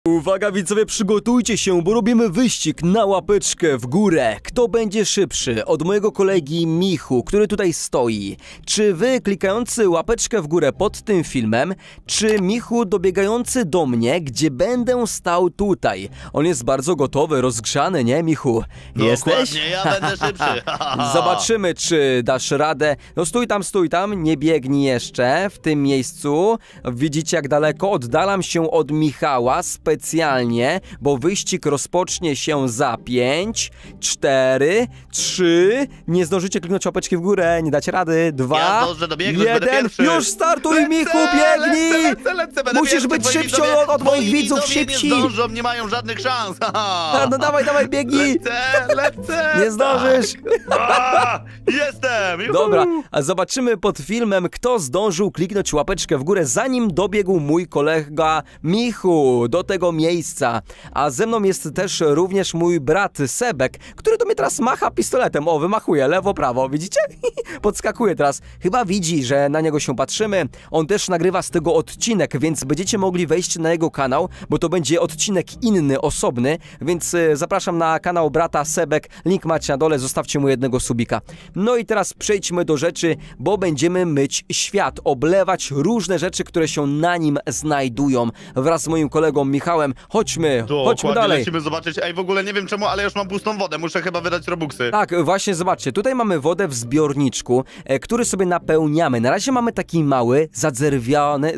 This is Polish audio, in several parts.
Uwaga widzowie, przygotujcie się, bo robimy wyścig na łapeczkę w górę. Kto będzie szybszy? Od mojego kolegi Michu, który tutaj stoi. Czy wy klikający łapeczkę w górę pod tym filmem, czy Michu dobiegający do mnie, gdzie będę stał tutaj? On jest bardzo gotowy, rozgrzany, nie Michu? Jesteś? Dokładnie, ja będę szybszy. Zobaczymy, czy dasz radę. No stój tam, nie biegnij jeszcze w tym miejscu. Widzicie jak daleko? Oddalam się od Michała specjalnie, bo wyścig rozpocznie się za 5, 4, 3. Nie zdążycie kliknąć łapeczki w górę, nie dacie rady. 2, Ja zdążę dobiegnąć, będę 1. pierwszy. Już startuj, Michu, biegnij! Lecę, Musisz być szybciej od moich widzów, szybci. Nie zdążą, nie mają żadnych szans. No dawaj, biegnij! Lecę! Nie zdążysz! Jestem! Juhu. Dobra, a zobaczymy pod filmem, kto zdążył kliknąć łapeczkę w górę, zanim dobiegł mój kolega Michu do tego miejsca. A ze mną jest też również mój brat Sebek, który do mnie teraz macha pistoletem. O, wymachuje lewo, prawo, widzicie? Podskakuje teraz. Chyba widzi, że na niego się patrzymy. On też nagrywa z tego odcinek, więc będziecie mogli wejść na jego kanał, bo to będzie odcinek inny, osobny, więc zapraszam na kanał brata Sebek. Link macie na dole, zostawcie mu jednego subika. No i teraz przejdźmy do rzeczy, bo będziemy myć świat, oblewać różne rzeczy, które się na nim znajdują. Wraz z moim kolegą Michałem. Chodźmy dalej. Lecimy zobaczyć. Ej, w ogóle nie wiem czemu, ale już mam pustą wodę. Muszę chyba wydać robuxy. Tak, właśnie zobaczcie. Tutaj mamy wodę w zbiorniczku, który sobie napełniamy. Na razie mamy taki mały, zadzerwiany,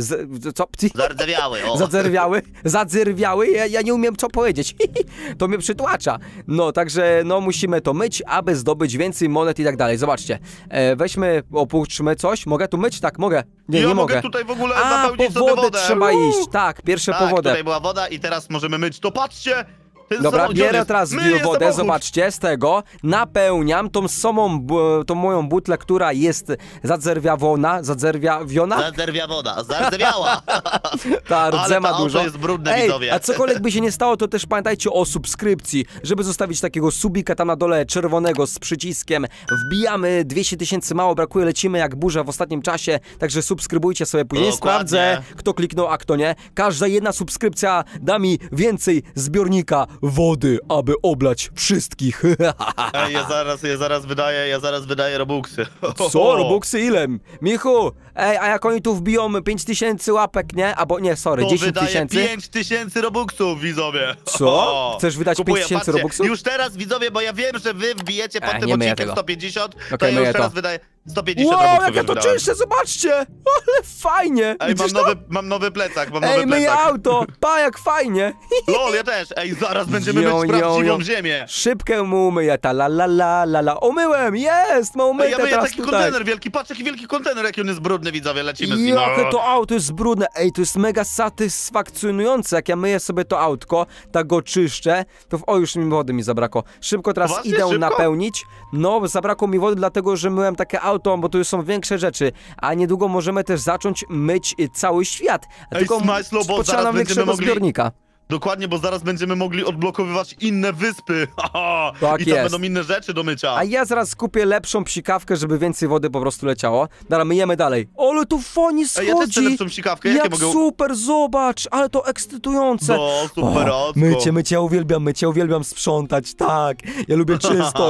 Zardzewiały, o. Zadzerwiały? Ja nie umiem co powiedzieć. To mnie przytłacza. No, także no musimy to myć, aby zdobyć więcej monet i tak dalej. Zobaczcie. Weźmy, opuszczmy coś. Mogę tu myć? Tak, mogę. Nie mogę. Tutaj w ogóle napełnić po sobie wodę wodę. trzeba iść. Tak, pierwsze po wodę. Tutaj była woda i teraz możemy myć. To patrzcie! Dobra, bierę teraz wodę, zobaczcie, z tego napełniam tą moją butlę, która jest zadzerwiawiona. Zardzewiała. Ta rdze ma dużo. To jest brudne, widzowie. A cokolwiek by się nie stało, to też pamiętajcie o subskrypcji, żeby zostawić takiego subika tam na dole czerwonego z przyciskiem. Wbijamy 200 000, mało brakuje, lecimy jak burza w ostatnim czasie, także subskrybujcie sobie później. Dokładnie. Sprawdzę, kto kliknął, a kto nie. Każda jedna subskrypcja da mi więcej zbiornika wody, aby oblać wszystkich. Ej, ja zaraz wydaję robuxy. Co? Robuxy ile? Michu, ej, a jak oni tu wbiją 5000 łapek, nie? Albo nie, sorry, to 10 000. 5000 robuxów, widzowie. Co? Chcesz wydać 5000 robuxów? Już teraz, widzowie, bo ja wiem, że wy wbijecie pod tym nie odcinkiem 150, Okej, to ja już teraz wydaję 150 robuxów. Jak ja to czyszczę, zobaczcie! Ale fajnie! Ej, mam nowy plecak, mam nowy plecak. myję auto! Pa, jak fajnie! Lol, ja też! Ej, zaraz będziemy myć prawdziwą ziemię! Szybkę mu umyję, ta la la la la la. Umyłem, jest! Ma umyte ja myję teraz taki tutaj. kontener wielki, patrz jaki wielki kontener, jaki on jest brudny, widzowie, lecimy z nim. Jakie to auto jest brudne, ej, to jest mega satysfakcjonujące, jak ja myję sobie to autko, tak go czyszczę, to już mi wody mi zabrakło. Szybko teraz Poważnie? idę Szybko? napełnić. No, zabrakło mi wody, dlatego że myłem takie auto, bo tu są większe rzeczy, a niedługo możemy też zacząć myć cały świat. Tylko Smajslo, bo potrzeba zaraz nam będziemy większego mogli... zbiornika. Dokładnie, bo zaraz będziemy mogli odblokowywać inne wyspy. Tak I tam jest. będą inne rzeczy do mycia. A ja zaraz kupię lepszą psikawkę, żeby więcej wody po prostu leciało. Dobra, myjemy dalej. Ale tu fajnie schodzi! Ej, ja też chcę lepszą psikawkę, jakie Jak mogę... super, zobacz, ale to ekscytujące. No, super, mycie, ja uwielbiam sprzątać, tak. Ja lubię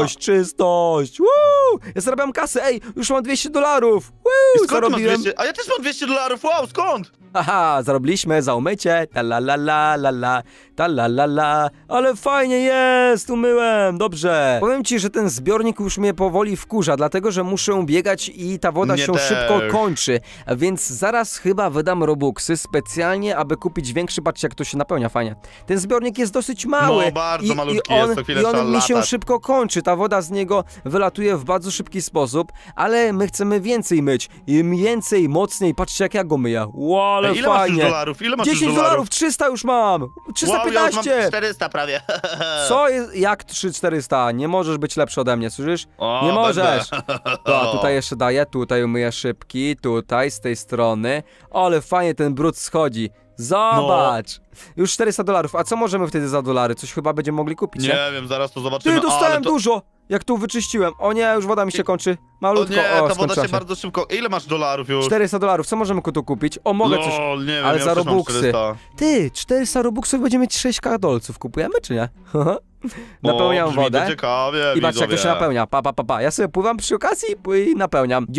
czystość. Woo! Ja zarabiam kasę, ej, już mam $200. Woo! Zarobiłem. A ja też mam $200, wow, skąd? Aha, zarobiliśmy za umycie. Ta la la la la la. Ta la la la. Ale fajnie jest, umyłem, dobrze. Powiem ci, że ten zbiornik już mnie powoli wkurza, dlatego że muszę biegać i ta woda się szybko kończy. Więc zaraz chyba wydam robuxy specjalnie, aby kupić większy. Patrzcie, jak to się napełnia fajnie. Ten zbiornik jest dosyć mały. No, bardzo malutki jest, to chwilę I on trzeba mi się latać. szybko kończy. Ta woda z niego wylatuje w bardzo szybki sposób, ale my chcemy więcej myć. Im więcej, mocniej. Patrzcie, jak ja go myję. Wow, ale ile masz fajnie. już dolarów? Ile masz już $10, 300 już mam. 315. Wow, ja już mam 400 prawie. Co jest? Jak 3400? Nie możesz być lepszy ode mnie, słyszysz? O, nie możesz. będę. To, tutaj jeszcze daję, tutaj umyję szybki, tutaj, z tej strony. Ale fajnie ten brud schodzi. Zobacz. Już $400. A co możemy wtedy za dolary? Coś chyba będziemy mogli kupić, nie? Nie wiem, zaraz to zobaczymy. Ty, dostałem ale to... dużo! Jak tu wyczyściłem. O nie, już woda mi się kończy. O Malutko. nie, ta woda skończyła się bardzo szybko... Ile masz dolarów już? $400. Co możemy tu kupić? O, mogę coś... Lol, nie wiem, ale ja za już mam robuxy. 400. Ty, 400 robuxów będziemy mieć 6K dolców. Kupujemy, czy nie? Napełniam brzmi wodę. To ciekawie, I patrz, jak to się napełnia. Pa. Ja sobie pływam przy okazji i napełniam.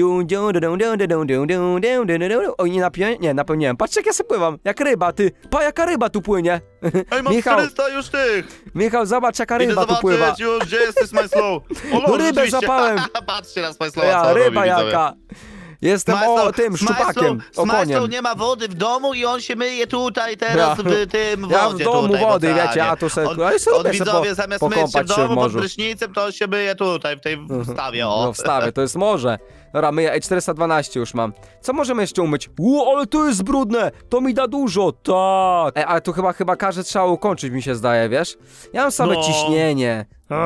O, nie napełniłem. Patrz, jak ja sobie pływam. Jak ryba, ty. Pa, jaka ryba tu płynie. Ej, mam Michał, 400 już tych. Michał, zobacz, jaka ryba tu pływa. Zobaczyć już, gdzie jest Smile Slow. No rybę zapałem. Patrzcie na Smile Slow, Ja, ryba jaka. Jestem tym szczupakiem, okoniem. Smile nie ma wody w domu i on się myje tutaj teraz w tym wodzie. Ja w domu tutaj, wody, wiecie, a tu sobie... On widzowie zamiast myć się w domu pod prysznicem, to on się myje tutaj, w tej wstawie, o. No wstawie, to jest morze. Dobra, myję, 412 już mam. Co możemy jeszcze umyć? Ale to jest brudne, to mi da dużo, tak. Ale tu chyba każde trzeba ukończyć, mi się zdaje, wiesz? Ja mam same ciśnienie.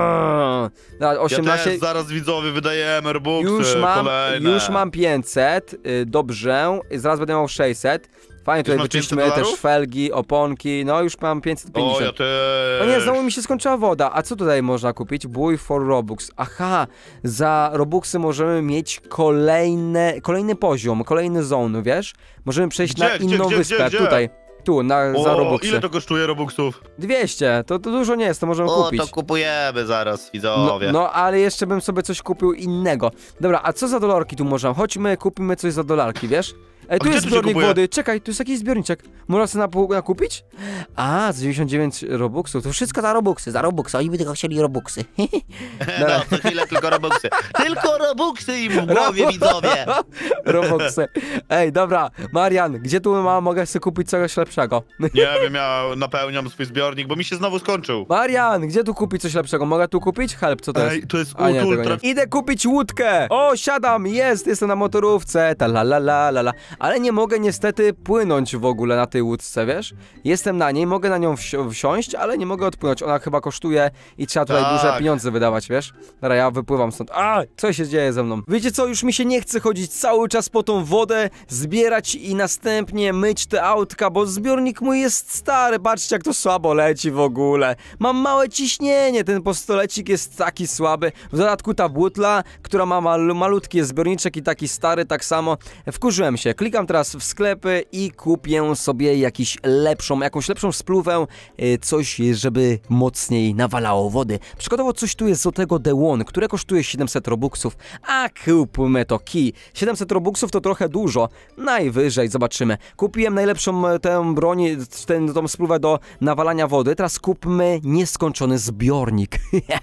Dobra, 18... Ja też, zaraz widzowie wydajemy robuxy kolejne. Już mam 500, dobrze, zaraz będę miał 600. Fajnie, tutaj wyczyścimy też felgi, oponki, no już mam 550. O, ja też. O nie, znowu mi się skończyła woda. A co tutaj można kupić? Buy for Robux. Aha, za Robuxy możemy mieć kolejny poziom, kolejny zone, wiesz? Możemy przejść na inną wyspę, tutaj. Tu, za Robuxy. Ile to kosztuje Robuxów? 200, to dużo nie jest, to możemy kupić. O, to kupujemy zaraz, widzowie. No, ale jeszcze bym sobie coś kupił innego. Dobra, a co za dolarki tu można? Chodźmy, kupimy coś za dolarki, wiesz? Ej, tu jest zbiornik wody, czekaj, tu jest jakiś zbiorniczek. Można sobie nakupić? A, z 99 robuxów, to wszystko za robuxy, oni by tylko chcieli robuxy. No, to chwilę tylko robuxy. Tylko robuxy im w głowie, widzowie. Robuxy. Ej, dobra, Marian, gdzie tu mogę sobie kupić coś lepszego? Nie wiem, ja napełniam swój zbiornik, bo mi się znowu skończył. Marian, gdzie tu kupić coś lepszego? Mogę tu kupić? Help, co to jest? Ej, to jest ultra. Idę kupić łódkę. O, siadam, jestem na motorówce, ta la la la la la. Ale nie mogę niestety płynąć w ogóle na tej łódce, wiesz? Jestem na niej, mogę na nią wsiąść, ale nie mogę odpłynąć. Ona chyba kosztuje i trzeba tutaj duże pieniądze wydawać, wiesz? Dobra, ja wypływam stąd. Co się dzieje ze mną? Wiecie co, już mi się nie chce chodzić cały czas po tą wodę, zbierać i następnie myć te autka, bo zbiornik mój jest stary. Patrzcie, jak to słabo leci w ogóle. Mam małe ciśnienie, ten postolecik jest taki słaby. W dodatku ta butla, która ma malutki zbiorniczek i taki stary, tak samo. Wkurzyłem się. Klikam teraz w sklepy i kupię sobie jakąś lepszą spluwę, coś, żeby mocniej nawalało wody. Przykładowo coś tu jest z tego The One, które kosztuje 700 robuxów, a kupmy to kij. 700 robuxów to trochę dużo, najwyżej zobaczymy. Kupiłem najlepszą tę broń, tą spluwę do nawalania wody, teraz kupmy nieskończony zbiornik.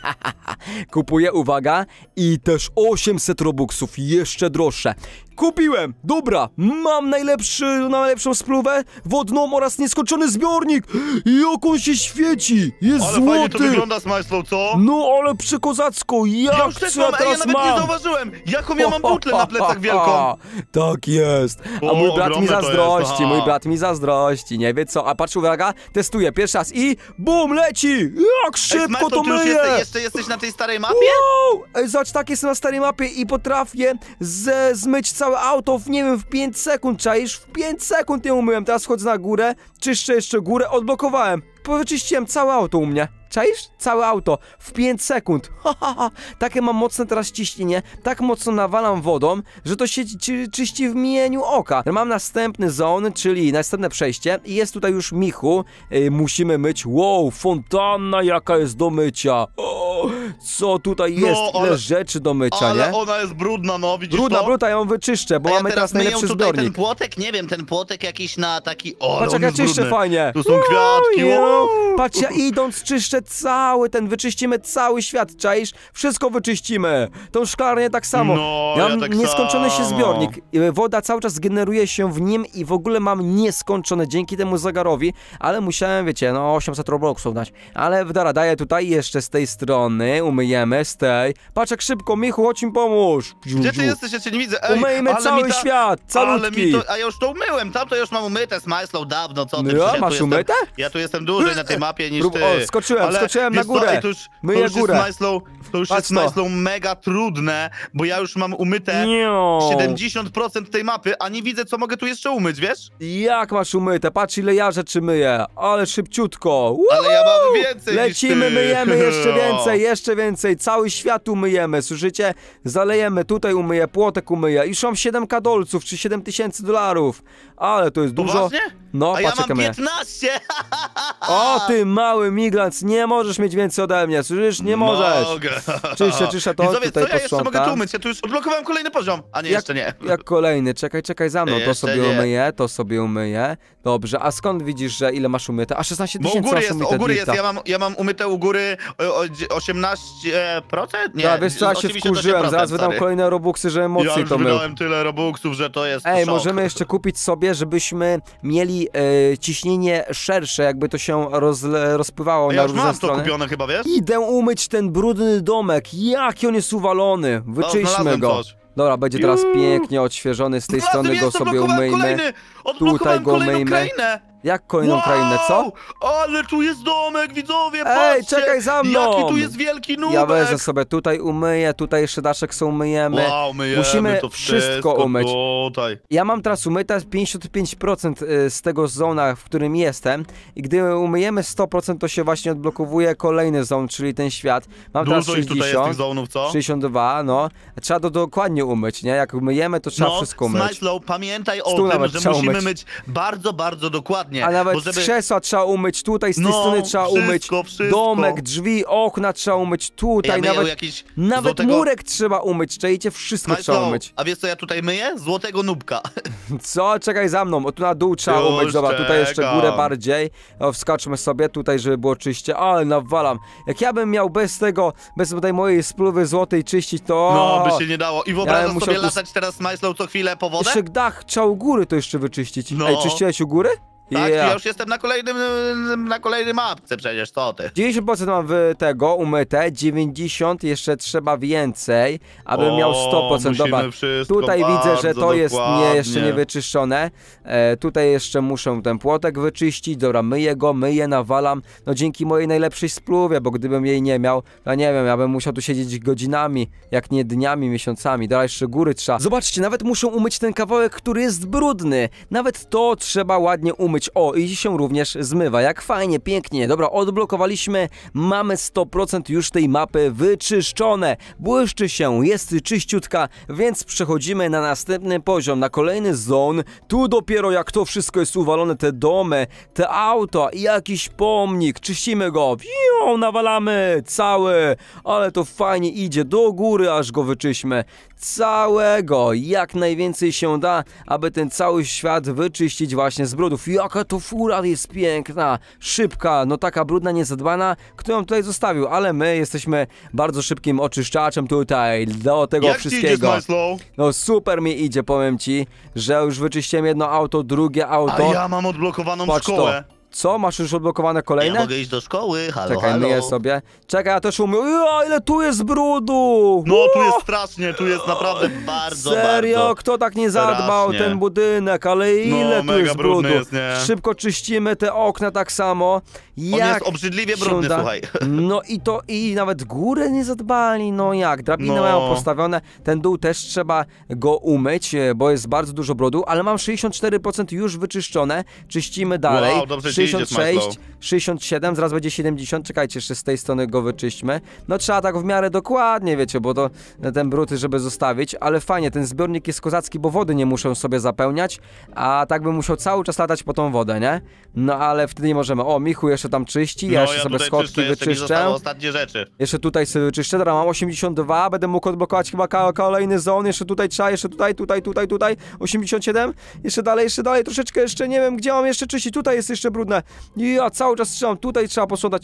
Kupuję, uwaga, i też 800 robuxów, jeszcze droższe. Kupiłem! Dobra, mam najlepszą spluwę wodną oraz nieskończony zbiornik! Jak on się świeci! Jest ale złoty! fajnie to wygląda, Smile Slow, co? No ale przekozacko! Ja już też mam, ja nawet nie zauważyłem! Jaką ja mam butlę na plecach wielką! Tak jest! A mój brat mi zazdrości, nie wie co. A patrz, uwaga, testuję pierwszy raz i BUM! Leci! Jak szybko to myje! Jeszcze jesteś na tej starej mapie? Wow! Ej, zobacz, tak jestem na starej mapie i potrafię zmyć całe auto w 5 sekund, czaisz? W 5 sekund nie umyłem, teraz wchodzę na górę, czyszczę jeszcze górę, odblokowałem. Wyczyściłem całe auto u mnie. Czaisz? Całe auto. W 5 sekund. Takie mam mocne teraz ciśnienie. Tak mocno nawalam wodą, że to się czyści w mgnieniu oka. Mam następny zone, czyli następne przejście. I jest tutaj już Michu. Musimy myć. Wow, fontanna jaka jest do mycia. Co tutaj jest? Ile rzeczy do mycia, ale nie? ona jest brudna, no widzisz Brudna, ja ją wyczyszczę, bo mamy teraz najlepszy zbiornik. Ten płotek, nie wiem, ten płotek jakiś na taki... Patrz, jak ja czyszczę fajnie. Tu są kwiatki. Patrz, ja idąc czyszczę wyczyścimy cały świat, czaisz? Wszystko wyczyścimy. Tą szklarnię tak samo. No, ja mam tak nieskończony samo. się zbiornik. Woda cały czas generuje się w nim i w ogóle mam nieskończone dzięki temu zegarowi, ale musiałem, wiecie, 800 robuxów dać. Ale dobra, daję tutaj jeszcze z tej strony, umyjemy z tej. Patrz jak szybko, Michu, chodź mi pomóż. Gdzie ty jesteś? Ja cię nie widzę. Ej, Umyjmy ale cały mi świat, calutki. A ja już to umyłem, tam to już mam umyte, Smajslow dawno, co ty? No, Przecież ja masz tu umyte? Ja tu jestem dłużej na tej mapie niż ty. O, skoczyłem na wiesz co, górę. ej, Myję górę. To już Patrz jest Smajslow mega trudne, bo ja już mam umyte Nie. 70% tej mapy, a nie widzę, co mogę tu jeszcze umyć, wiesz? Jak masz umyte? Patrz ile ja rzeczy myję, ale szybciutko. Ale ja mam więcej Lecimy, niż ty. myjemy jeszcze więcej, cały świat umyjemy, słyszycie? Zalejemy, tutaj umyję, płotek umyję. Już mam 7K dolców, czy $7000. Ale to jest dużo. Poważnie? No, A ja patrz, mam myję. 15! O, ty mały migrant, nie możesz mieć więcej ode mnie, słyszysz? Nie możesz. Mogę. Czyszczę to, Widzowie, tutaj co ja jeszcze mogę posprzątam. tu umyć? Ja tu już odblokowałem kolejny poziom. A nie, jeszcze nie. Jak kolejny, czekaj za mną, to Jeszcze sobie nie. umyję, to sobie umyję. Dobrze, a skąd widzisz, że ile masz umyte? A 16 Bo u 000 góry masz jest, umyte, u góry jest, Drifta. ja mam umyte u góry 18%? Nie, Ja, wiesz co, ja się 88%, wkurzyłem, zaraz wydam stary. kolejne robuxy, żeby Ja mocniej już to mył. wydałem tyle robuxów, że to jest Ej, szok. możemy jeszcze kupić sobie, żebyśmy mieli ciśnienie szersze, jakby to się rozpływało Ja na już różne mam to strony. kupione chyba, wiesz? Idę umyć ten brudny domek, jaki on jest uwalony, wyczyśćmy znalazłem go. coś. Dobra, będzie teraz pięknie odświeżony, z tej strony go sobie umyjmy. Odblokowałem go kolejną umyjmy. krainę! Jak kolejną krainę, co? Ale tu jest domek, widzowie, Ej, patrzcie! czekaj za mną! Jaki tu jest wielki nubek! Ja wezmę sobie, tutaj umyję, tutaj jeszcze daszek sobie umyjemy. Wow, myjemy Musimy to wszystko umyć. Tutaj. Ja mam teraz umyte 55% z tego zona, w którym jestem i gdy umyjemy 100%, to się właśnie odblokowuje kolejny zon, czyli ten świat. Mam teraz Dużo ich tutaj jest 60, tych zonów, co? 62, no. Trzeba to dokładnie umyć, nie? Jak umyjemy, to trzeba wszystko umyć. Smajslow, pamiętaj o Stół tym, nawet że trzeba musimy umyć. myć bardzo, bardzo dokładnie. A nawet bo żeby... krzesła trzeba umyć, tutaj z tej No, strony trzeba umyć, wszystko. domek, drzwi, okna trzeba umyć, tutaj, myję nawet, jakiś nawet złotego... murek trzeba umyć, czajcie, wszystko trzeba Smajslow, umyć. a wiesz co ja tutaj myję? Złotego nubka. Co? Czekaj za mną, o tu na dół trzeba Już umyć, dobra, tutaj jeszcze czekam. górę bardziej, o, wskoczmy sobie tutaj, żeby było czyście, ale nawalam, jak ja bym miał bez tego, bez tej mojej spluwy złotej czyścić, to... No, by się nie dało. I wyobrażasz bym musiał sobie tu- latać teraz Smajslow co chwilę po wodę? Jeszcze dach trzeba u góry to jeszcze wyczyścić. No. Ej, czyściłeś u góry? Tak, Yeah. ja już jestem na kolejnym mapce przecież, co ty? 90% mam tego umyte, 90 jeszcze trzeba więcej, abym miał 100%. Dobra, musimy wszystko tutaj widzę, że to jest jeszcze dokładnie. niewyczyszczone. Tutaj jeszcze muszę ten płotek wyczyścić. Dobra, myję, nawalam. No dzięki mojej najlepszej spluwie, bo gdybym jej nie miał, to nie wiem, ja bym musiał tu siedzieć godzinami, jak nie dniami, miesiącami. Dobra, jeszcze góry trzeba. Zobaczcie, nawet muszę umyć ten kawałek, który jest brudny. Nawet to trzeba ładnie umyć. O, i się również zmywa. Jak fajnie, pięknie. Dobra, odblokowaliśmy. Mamy 100% już tej mapy wyczyszczone. Błyszczy się, jest czyściutka, więc przechodzimy na następny poziom, na kolejny zon. Tu dopiero jak to wszystko jest uwalone, te domy, te auta i jakiś pomnik. Czyścimy go. Piu, nawalamy cały. Ale to fajnie idzie do góry, aż go wyczyśmy. Całego, jak najwięcej się da, aby ten cały świat wyczyścić właśnie z brudów. Jaka to fura jest piękna, szybka, no taka brudna, niezadbana, kto ją tutaj zostawił, ale my jesteśmy bardzo szybkim oczyszczaczem tutaj do tego Jak ci idzie, wszystkiego. Smajslow? No super mi idzie, powiem ci, że już wyczyściłem jedno auto, drugie auto. A ja mam odblokowaną Patrz szkołę. to. Co? Masz już odblokowane kolejne? Ja mogę iść do szkoły, halo, Czekaj, halo. myję sobie. Czekaj, ja też umyję. Ile tu jest brudu! No, tu jest strasznie, tu jest naprawdę bardzo, Serio? bardzo. Kto tak nie zadbał strasznie. ten budynek? Ale ile tu mega jest brudu? brudny jest, nie? Szybko czyścimy te okna tak samo. On Jak jest obrzydliwie się brudny, da. słuchaj. No i nawet górę nie zadbali. No jak? Drabiny No. mają postawione. Ten dół też trzeba go umyć, bo jest bardzo dużo brudu, ale mam 64% już wyczyszczone. Czyścimy dalej. Wow, dobrze ci idzie, 66, Smajslow. 67, zaraz będzie 70. Czekajcie, jeszcze z tej strony go wyczyśćmy. No trzeba tak w miarę dokładnie, wiecie, bo to ten brud, żeby zostawić, ale fajnie, ten zbiornik jest kozacki, bo wody nie muszę sobie zapełniać, a tak bym musiał cały czas latać po tą wodę, nie? No ale wtedy nie możemy. O, Michu jeszcze tam czyści, ja jeszcze sobie tutaj schodki czyszczę, jeszcze mi wyczyszczę. zostały ostatnie rzeczy. Jeszcze tutaj sobie wyczyszczę, dobra, mam 82, będę mógł odblokować chyba kolejny zon, jeszcze tutaj trzeba, jeszcze tutaj, 87, jeszcze dalej, troszeczkę jeszcze, nie wiem, gdzie mam jeszcze czyścić, tutaj jest jeszcze brudne. Ja cały czas trzymam, tutaj trzeba posprzątać,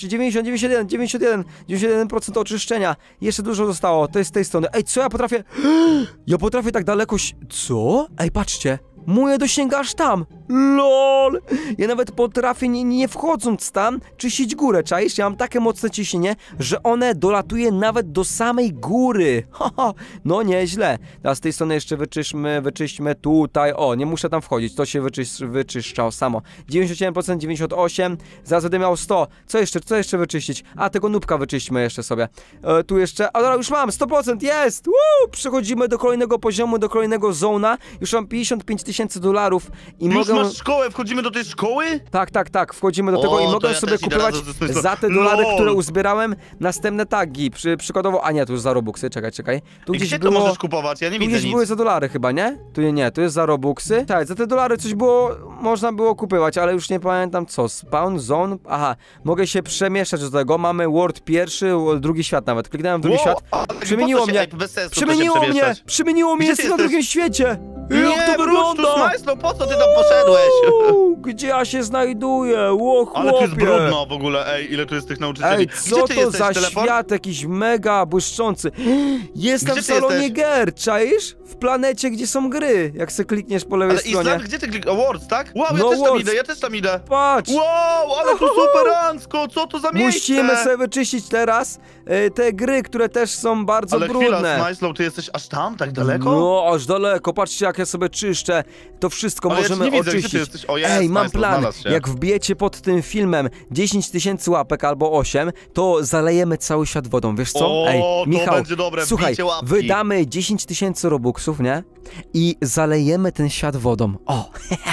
91% oczyszczenia, jeszcze dużo zostało, to jest z tej strony. Ej, co ja potrafię? Ja potrafię tak daleko, co? Ej, patrzcie. moje dosięga aż tam. LOL! Ja nawet potrafię, nie wchodząc tam, czyścić górę, czaisz? Ja mam takie mocne ciśnienie, że one dolatuje nawet do samej góry. Haha, no nieźle. Teraz z tej strony jeszcze wyczyśćmy tutaj. O, nie muszę tam wchodzić, to się wyczyszczało samo. 97%, 98%, zaraz będę miał 100. Co jeszcze wyczyścić? A, tego nubka wyczyśćmy jeszcze sobie. Tu jeszcze, a dobra, już mam, 100%, jest! Woo! Przechodzimy do kolejnego poziomu, do kolejnego zona. Już mam $55,000 i Już mogę... masz szkołę, wchodzimy do tej szkoły? Tak, wchodzimy do tego i to mogę ja sobie też idę kupować razem ze swoim za te dolary, LOL. które uzbierałem, następne tagi. Przykładowo, a nie, tu już za robuxy, czekaj. Tu I gdzieś gdzie było... to możesz kupować? Ja nie Tu widzę gdzieś nic. były za dolary chyba, nie? Tu nie, tu jest za robuxy. Tak, za te dolary coś było, można było kupować, ale już nie pamiętam co. Spawn, zone, aha, mogę się przemieszczać do tego. Mamy world pierwszy, drugi świat nawet. Kliknąłem w drugi świat. Przemieniło mnie. Bez sensu Przemieniło mnie, Gdzie ty jestem na jesteś? drugim świecie. Nie, Jak to wygląda? No po co ty tam poszedłeś? Gdzie ja się znajduję? Ło, chłopie. Ale tu jest brudno w ogóle, ej, ile tu jest tych nauczycieli. Ej, Gdzie co ty to jesteś, za teleport? świat jakiś mega błyszczący. Jestem Gdzie w ty salonie jesteś? gier, czaisz? W planecie, gdzie są gry. Jak se klikniesz po lewej Ale stronie. Island, gdzie ty klikasz? Words, tak? Wow, No, ja też tam idę. Patrz! Wow, ale tu superancko, co to za miejsce? Musimy sobie wyczyścić teraz te gry, które też są bardzo Ale brudne. chwila, Smajslow, ty jesteś aż tam, tak daleko? No, aż daleko. Patrzcie, jak ja sobie czyszczę. To wszystko Ale ja cię możemy nie widzę, gdzie ty oczyścić. jesteś? O, jest, Ej, mam Smajslow, plan. znalazł się. Jak wbijecie pod tym filmem 10 000 łapek albo 8, to zalejemy cały świat wodą. Wiesz co? O, Ej, to Michał, będzie dobre, słuchaj, wbijcie łapki. wydamy 10 000 robuxów, nie? I zalejemy ten świat wodą. O!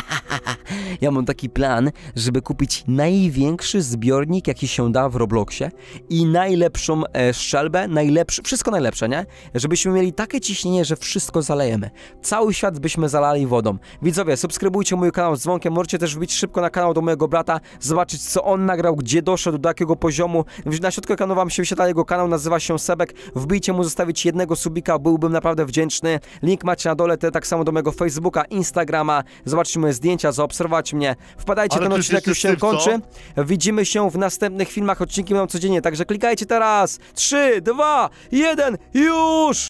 Ja mam taki plan, żeby kupić największy zbiornik, jaki się da w Robloxie i najlepszą strzelbę, wszystko najlepsze, nie? Żebyśmy mieli takie ciśnienie, że wszystko zalejemy. Cały świat byśmy zalali wodą. Widzowie, subskrybujcie mój kanał z dzwonkiem, możecie też wbić szybko na kanał do mojego brata, zobaczyć co on nagrał, gdzie doszedł, do jakiego poziomu. Na środku ekranu wam się wyświetla jego kanał, nazywa się Sebek. Wbijcie mu, zostawić jednego subika, byłbym naprawdę wdzięczny. Link macie na dole, tak samo do mojego Facebooka, Instagrama. Zobaczcie moje zdjęcia, zaobserwować mnie. Wpadajcie, Ale ten tu odcinek już się syf, co? kończy. Widzimy się w następnych filmach, odcinki mam codziennie, także klikajcie teraz. 3, 2, 1, już!